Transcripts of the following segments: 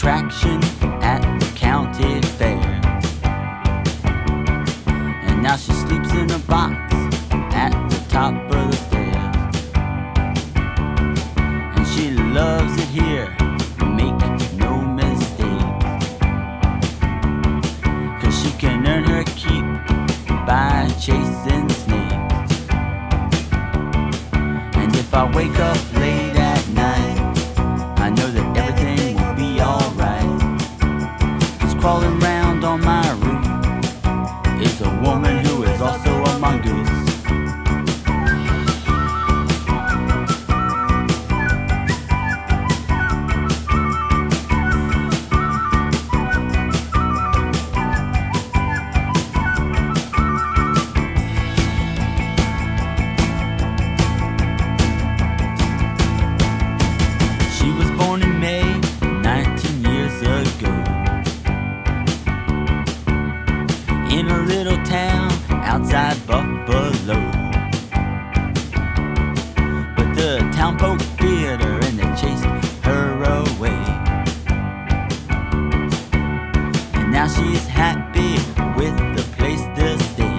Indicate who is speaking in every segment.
Speaker 1: attraction at the county fair. And now she sleeps in a box at the top of the stairs. And she loves it here, make no mistakes, 'cause she can earn her keep by chasing snakes. And if I wake up late at night, I know that everything will be alright, 'cause crawling round on my roof is a woman who is also a mongoose. She was born in May 19 years ago, in a little town outside Buffalo. But the townfolk feared her and they chased her away. And now she's happy with the place to stay.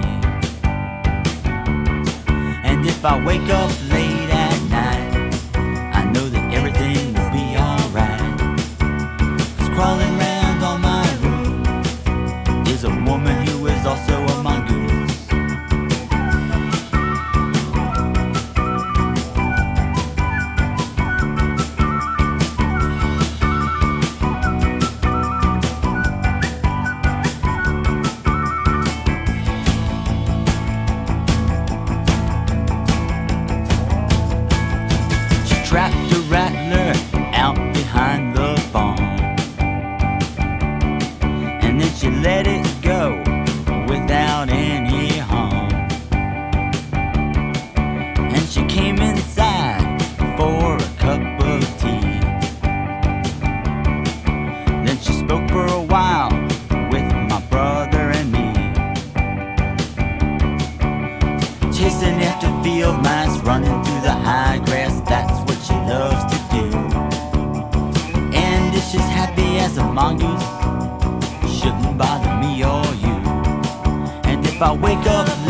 Speaker 1: And if I wake up late at night, I know that everything will be alright, 'cause crawling round on my roof is a woman who is also a mongoose. She trapped a rattler out behind the barn, and then she let it go without any harm. And she came inside for a cup of tea. Then she spoke for a while with my brother and me, chasing after field mice, running through the high grass. That's what she loves to do. And if she's happy as a mongoose, shouldn't bother me or you. And if I wake up